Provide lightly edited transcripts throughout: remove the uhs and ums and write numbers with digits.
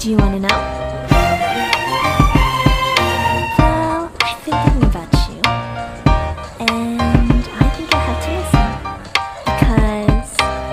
Do you wanna know? Well, I've been thinking about you, and I think I have to listen, because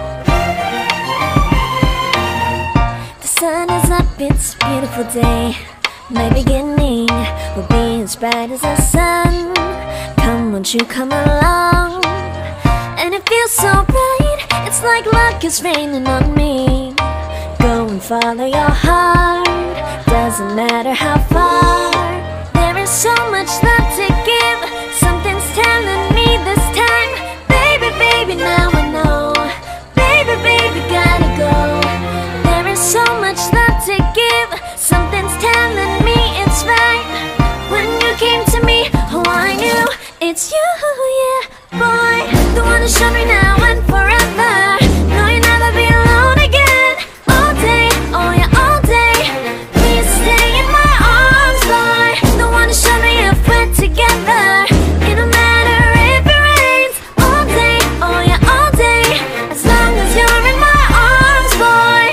the sun is up, it's a beautiful day. My beginning will be as bright as the sun. Come, won't you come along? And it feels so bright, it's like luck is raining on me. Go and follow your heart, doesn't matter how far. There is so much love to give, something's telling me this time. Baby, baby, now I know. Baby, baby, gotta go. There is so much love to give, something's telling me it's right. When you came to me, oh I knew it's you, yeah, boy. The one who showed me now and forever. No, you'll never be alone again. All day, oh yeah, all day. Please stay in my arms, boy. The one who showed me if we're together. It don't matter if it rains. All day, oh yeah, all day. As long as you're in my arms, boy.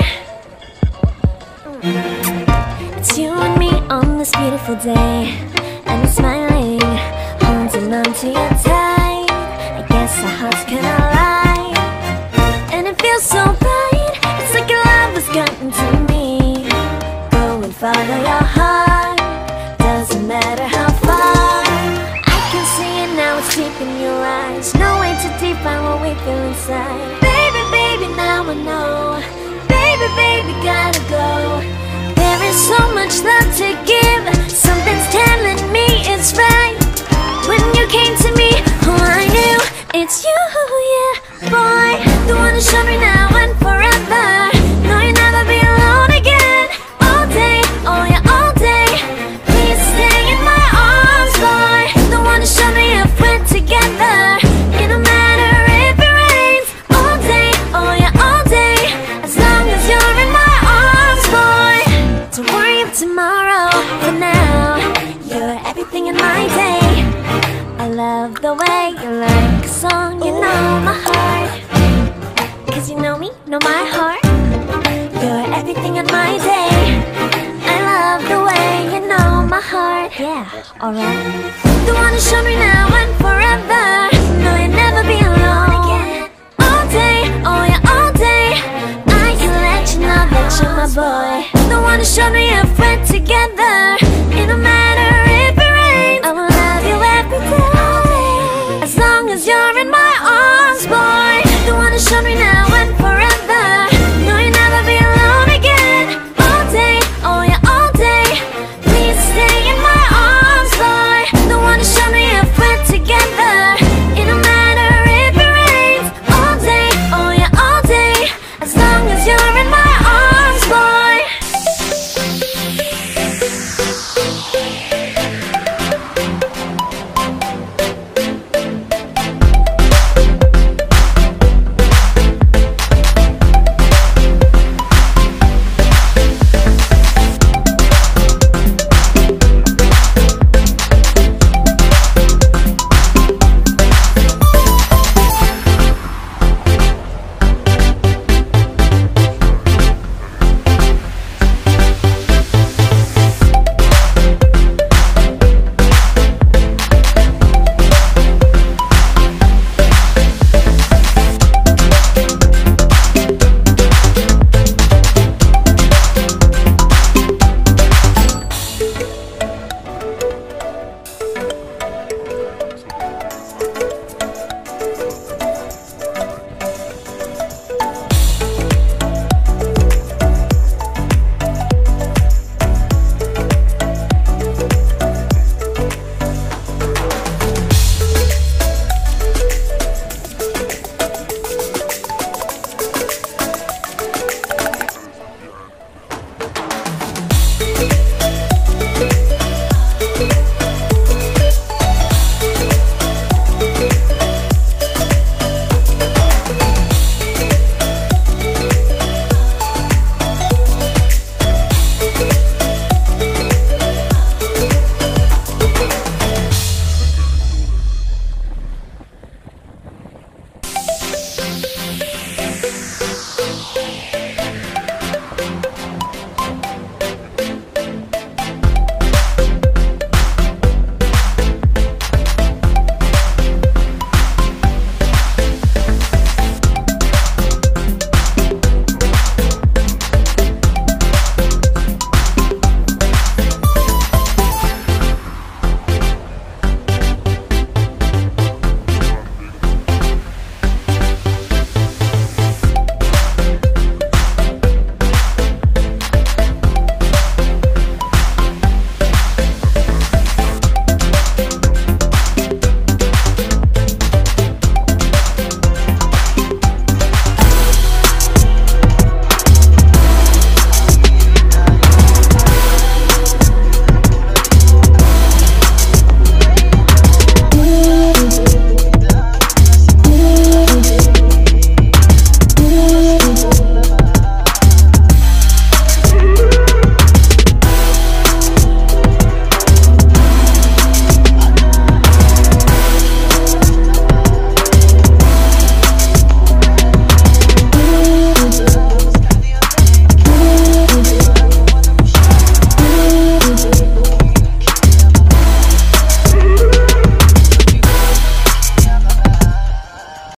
It's you and me on this beautiful day, and I'm smiling, holding on to you tight. I guess our hearts can align, and it feels so bright. It's like your love has gotten to me. Go and follow your heart, doesn't matter how far. I can see it now, it's deep in your eyes. No way to define what we feel inside. Baby, baby, now I know. Baby, baby, gotta go. There is so much love to give, something's telling me it's right. When you came to me, oh I knew it's you, yeah, boy. The one who showed me now and forever. No, you'll never be alone again. All day, oh yeah, all day. Please stay in my arms, boy. The one who showed me if we're together. It don't matter if it rains. All day, oh yeah, all day. As long as you're in my arms, boy. Don't worry of tomorrow, for now you're everything in my day. I love the way you like a song, you know my heart. Cause you know me, know my heart. You're everything in my day. I love the way you know my heart. Yeah, alright. The one who showed me now